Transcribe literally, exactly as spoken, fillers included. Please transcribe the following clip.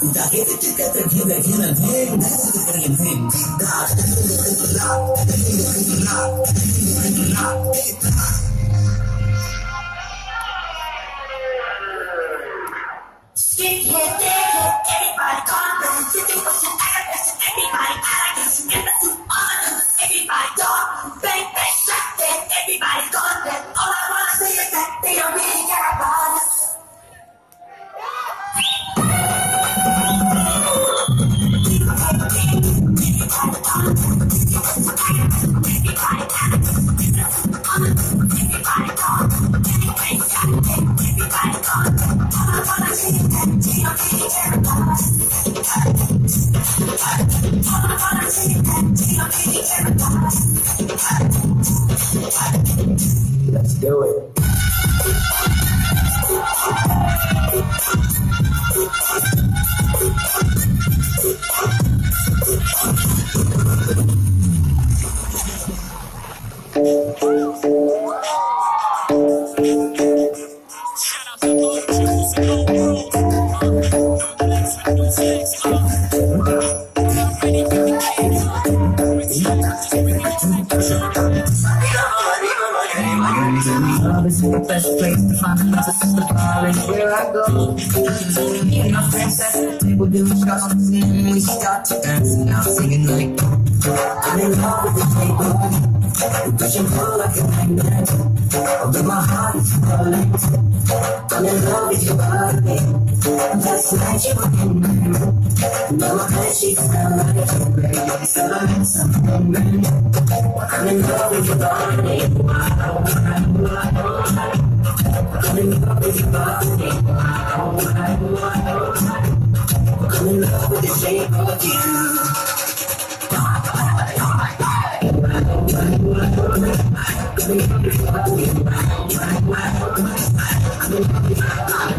Let's do it. Love is the best place to find us. This is the bar and where I go. Me and my friends at the table doing shots and we start to dance. And I'm singing like I'm in love with the table. We push and pull like a magnet. Although my heart is falling, I'm in love with your body. Last night you were in my room. Now my bed sheets smell like you're ready. So I'm in something new. I'm in love with your body. I'm in love with your body. I'm in love with the shape of you. I'm in love with your body.